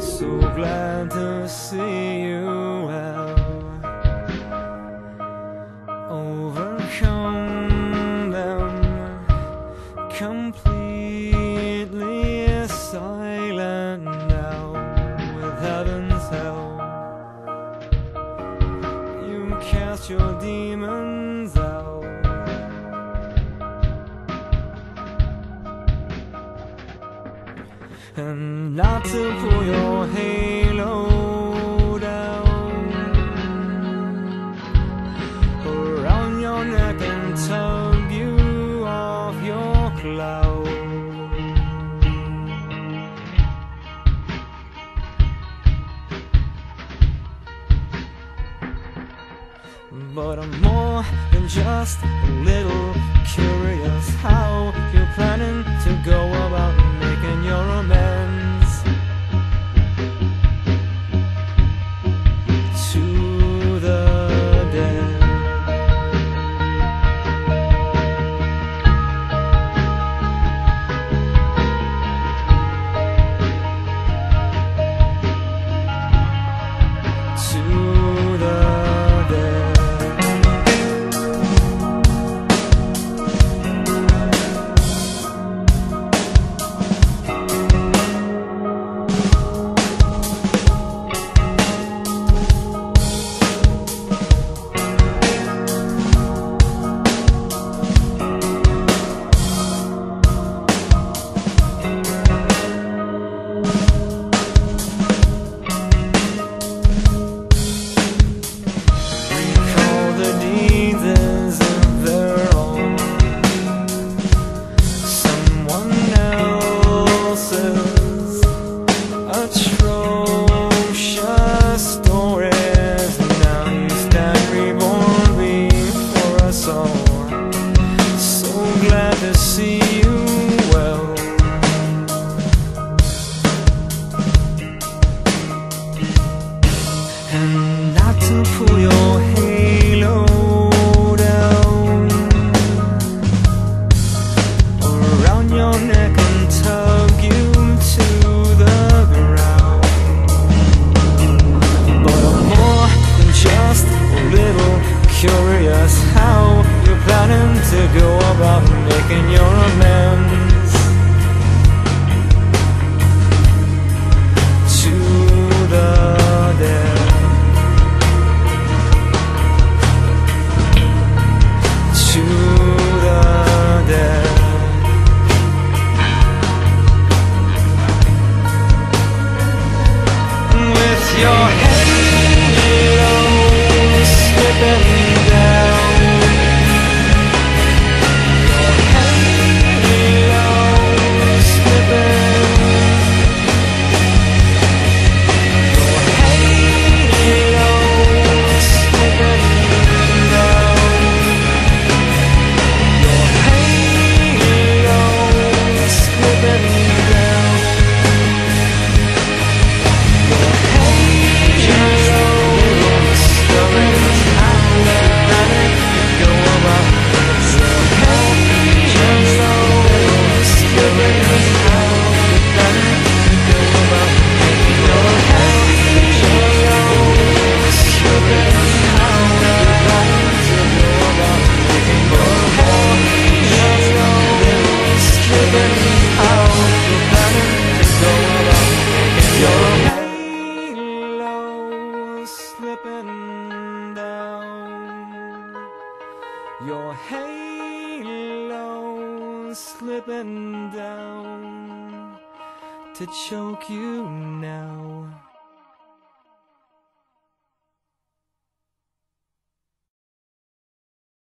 So glad to see you well. Overcome them, completely silent now. With heaven's help, you cast your demons out. And not to pull your halo down around your neck and tug you off your cloud. But I'm more than just a little curious how you're planning to go about making your amends to the dead. To the dead. Atrocious stories. Now you stand reborn before us all. So glad to see you well. And not to pull your halo down around your neck and tug you to the ground. But I'm more than just a little curious how you're planning to go about making your amends to the dead. To the dead. With your halo slipping down, your halo slipping, your halo slipping down, your halo slipping down. Your halo slipping down to choke you now.